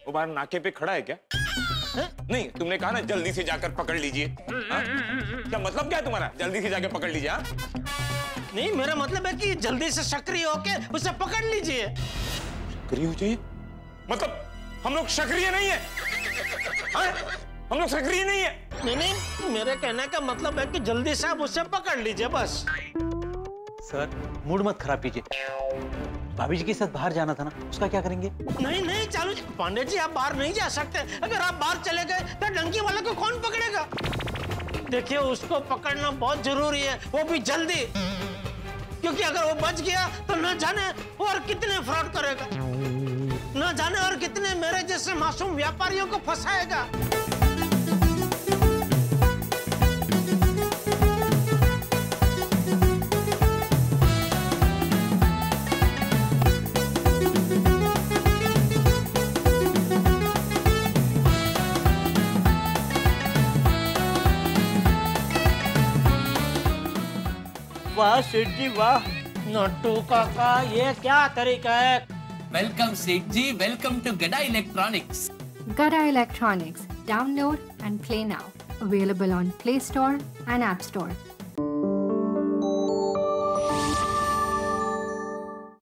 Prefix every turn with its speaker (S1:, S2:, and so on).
S1: वो बाहर नाके पे खड़ा है क्या? नहीं, तुमने कहा ना जल्दी से जाकर पकड़ लीजिए। क्या मतलब क्या है तुम्हारा, जल्दी से जाकर पकड़ लीजिए?
S2: नहीं, मेरा मतलब है कि जल्दी से सक्रिय होके उसे पकड़ लीजिए।
S1: सक्रिय हो जाइए? मतलब हम लोग सक्रिय नहीं है? हम लोग सक्रिय नहीं है?
S2: नहीं, मेरे कहने का मतलब है कि जल्दी से आप उसे पकड़ लीजिए बस।
S3: सर, मूड मत खराब कीजिए। भाभी जी के साथ बाहर जाना था ना, उसका क्या करेंगे?
S2: नहीं चालू पांडे जी, आप बाहर नहीं जा सकते। अगर आप बाहर चले गए तो डंकी वाले को कौन पकड़ेगा? देखिए, उसको पकड़ना बहुत जरूरी है, वो भी जल्दी, क्योंकि अगर वो बच गया तो न जाने और कितने फ्रॉड करेगा, न जाने और कितने मेरे जैसे मासूम व्यापारियों को फंसाएगा। वाह सेठ जी वाह, नट्टू काका ये क्या तरीका है?
S4: Welcome Seth ji, welcome to Gada electronics.
S5: Gada Electronics. Download and play now. Available on Play Store and App Store.